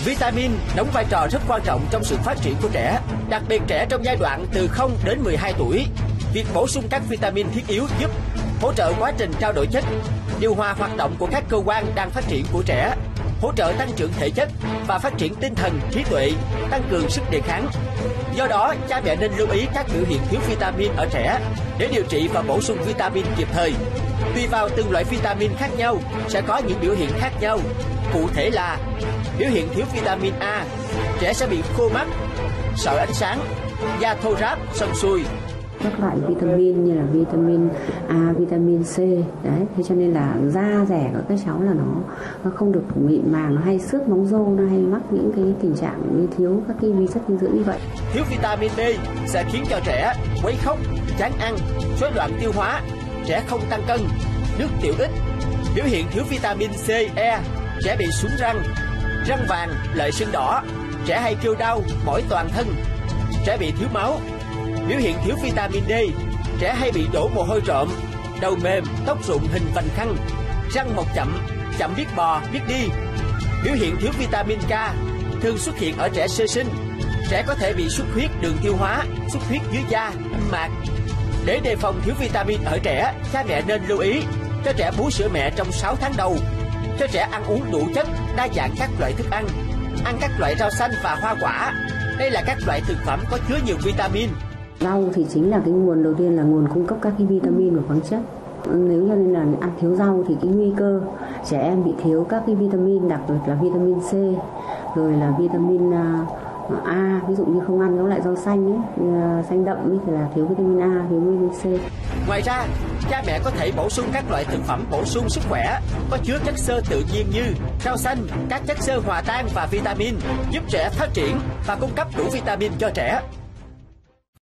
Vitamin đóng vai trò rất quan trọng trong sự phát triển của trẻ, đặc biệt trẻ trong giai đoạn từ 0 đến 12 tuổi. Việc bổ sung các vitamin thiết yếu giúp hỗ trợ quá trình trao đổi chất, điều hòa hoạt động của các cơ quan đang phát triển của trẻ, hỗ trợ tăng trưởng thể chất và phát triển tinh thần, trí tuệ, tăng cường sức đề kháng. Do đó, cha mẹ nên lưu ý các biểu hiện thiếu vitamin ở trẻ để điều trị và bổ sung vitamin kịp thời. Tùy vào từng loại vitamin khác nhau sẽ có những biểu hiện khác nhau. Cụ thể là biểu hiện thiếu vitamin A, trẻ sẽ bị khô mắt, sợ ánh sáng, da thô ráp, sần sùi. Các loại vitamin như là vitamin A, vitamin C, đấy, thế cho nên là da rẻ của các cháu là nó không được mịn màng, nó hay xước móng râu, nó hay mắc những cái tình trạng như thiếu các cái vi chất dinh dưỡng như vậy. Thiếu vitamin D sẽ khiến cho trẻ quấy khóc, chán ăn, rối loạn tiêu hóa, trẻ không tăng cân, nước tiểu ít. Biểu hiện thiếu vitamin C, E, trẻ bị sún răng, răng vàng, lợi sưng đỏ, trẻ hay kêu đau, mỏi toàn thân, trẻ bị thiếu máu. Biểu hiện thiếu vitamin D, trẻ hay bị đổ mồ hôi rộm, đầu mềm, tóc rụng hình vành khăn, răng mọc chậm, chậm biết bò, biết đi. Biểu hiện thiếu vitamin K thường xuất hiện ở trẻ sơ sinh. Trẻ có thể bị xuất huyết đường tiêu hóa, xuất huyết dưới da, mạc. Để đề phòng thiếu vitamin ở trẻ, cha mẹ nên lưu ý cho trẻ bú sữa mẹ trong 6 tháng đầu, cho trẻ ăn uống đủ chất, đa dạng các loại thức ăn các loại rau xanh và hoa quả. Đây là các loại thực phẩm có chứa nhiều vitamin. Rau thì chính là cái nguồn đầu tiên, là nguồn cung cấp các cái vitamin và khoáng chất. Nếu cho nên là ăn thiếu rau thì cái nguy cơ trẻ em bị thiếu các cái vitamin, đặc biệt là vitamin C, rồi là vitamin A, ví dụ như không ăn các loại rau xanh ấy, xanh đậm ấy, thì là thiếu vitamin A, thiếu vitamin C. Ngoài ra, cha mẹ có thể bổ sung các loại thực phẩm bổ sung sức khỏe có chứa chất xơ tự nhiên như rau xanh, các chất xơ hòa tan và vitamin giúp trẻ phát triển và cung cấp đủ vitamin cho trẻ.